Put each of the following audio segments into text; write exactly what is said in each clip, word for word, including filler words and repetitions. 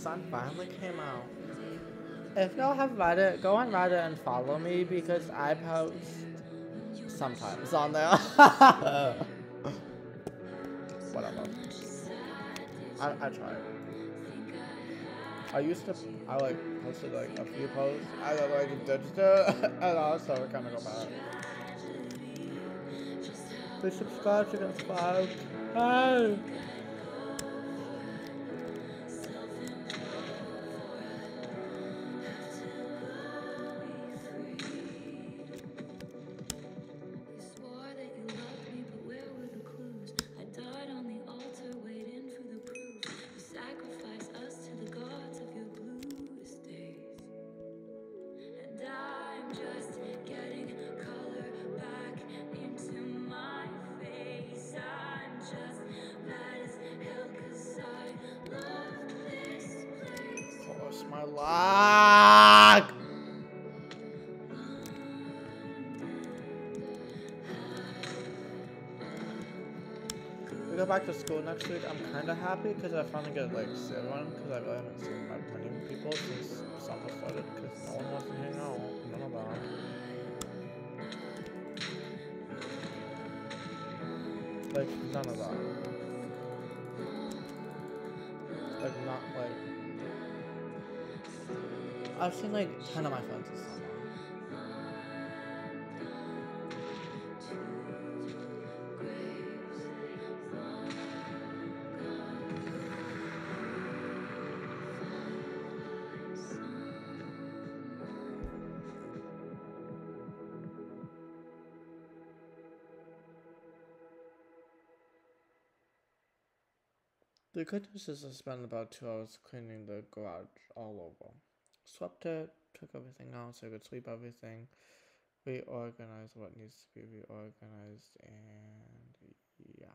Sun finally came out. If y'all have Reddit, go on Reddit and follow me because I post sometimes on there. Whatever. I, I try. I used to, I like posted like a few posts. I got like ditched it and also we're gonna go back. Please subscribe to get five. Hey! My luck! We go back to school next week. I'm kind of happy because I finally get like see everyone because I really haven't seen my many people since summer started because no one wants to hang out. None of them. Like none of that. Like not like. I've seen like ten of my friends this summer. The good news is I spent about two hours cleaning the garage all over. Swept it, took everything out so I could sweep everything, reorganize what needs to be reorganized, and yeah.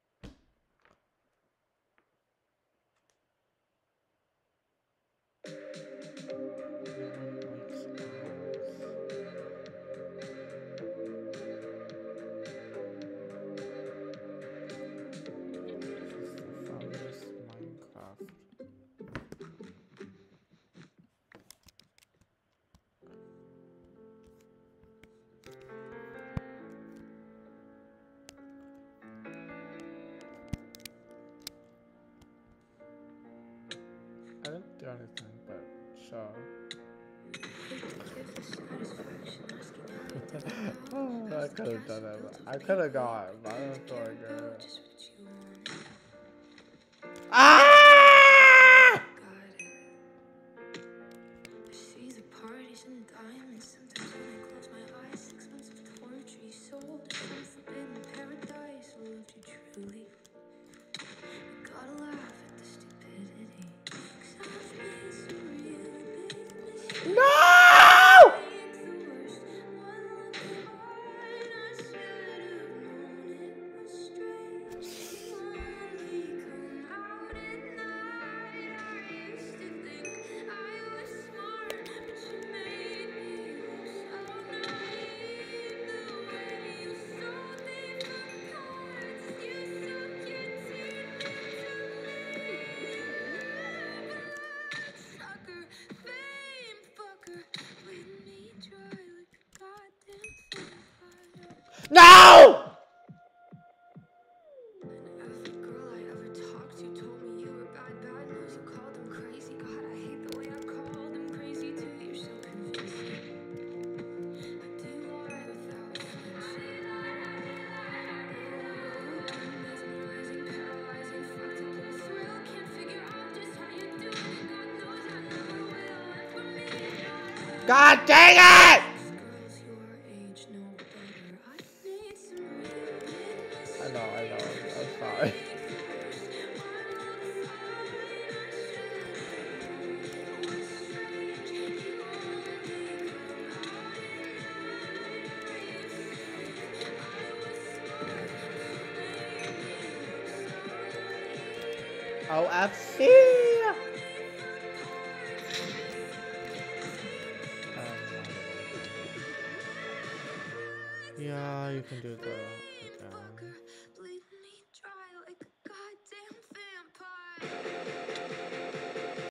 I didn't do anything, but sure. Oh, I could have done it. I could have gone, but I don't feel like it. Ah! No! No! God dang it! I know, I know, I'm sorry. O F C! Yeah, you can do that.